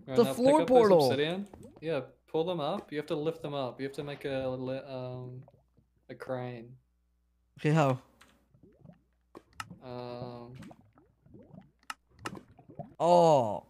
Right The now, pick floor up those portal. obsidian. Yeah, pull them up. You have to lift them up. You have to make a crane. Okay, how? Um, Oh.